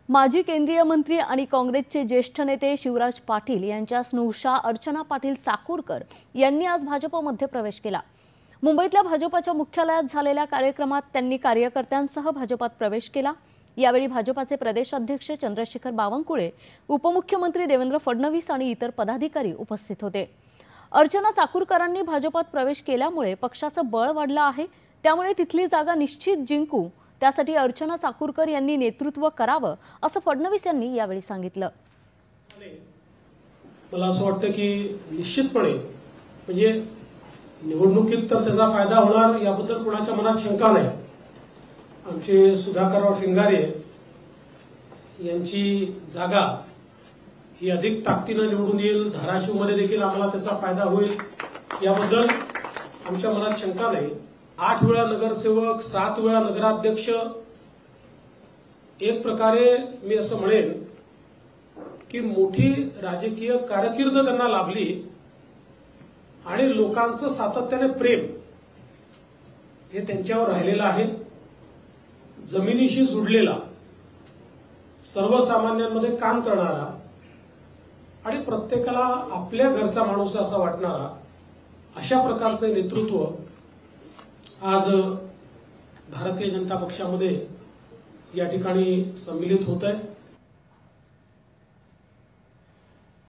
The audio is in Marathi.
माजी केंद्रीय मंत्री आणि काँग्रेसचे ज्येष्ठ नेते शिवराज पाटील यांच्या स्नुषा अर्चना पाटील चाकूरकर यांनी आज भाजपमध्ये प्रवेश केला। मुंबईतल्या भाजपच्या मुख्यालयात झालेल्या कार्यक्रमात त्यांनी कार्यकर्त्यांसह भाजपात प्रवेश केला। यावेळी भाजपाचे प्रदेशाध्यक्ष चंद्रशेखर बावनकुळे, उपमुख्यमंत्री देवेंद्र फडणवीस आणि इतर पदाधिकारी उपस्थित होते। अर्चना चाकूरकरांनी भाजपात प्रवेश केल्यामुळे पक्षाचं बळ वाढलं आहे, त्यामुळे तिथली जागा निश्चित जिंकू, त्यासाठी अर्चना चाकूरकर यांनी नेतृत्व करावं असं फडणवीस यांनी यावेळी सांगितलं। मला असं वाटतं की निश्चितपणे म्हणजे निवडणुकीत तर त्याचा फायदा होणार याबद्दल कोणाच्या मनात शंका नाही। आमचे सुधाकरराव श्रृंगारे यांची जागा ही अधिक ताकदीने निवडून येईल, धाराशिवमध्ये देखील आम्हाला त्याचा फायदा होईल याबद्दल आमच्या मनात शंका नाही। 8 वेळा नगरसेवक, 7 वेळा नगराध्यक्ष, एक प्रकारे मी असं म्हणेन की मोठी राजकीय कारकीर्द त्यांना लाभली आणि लोकांचं सातत्याने प्रेम हे त्यांच्यावर राहिलेलं आहे। जमिनीशी जुडलेला, सर्वसामान्यांमध्ये काम करणारा आणि प्रत्येकाला आपल्या घरचा माणूस असा वाटणारा अशा प्रकारचे नेतृत्व आज भारतीय जनता पक्षामध्ये या ठिकाणी सम्मिलित होत आहे।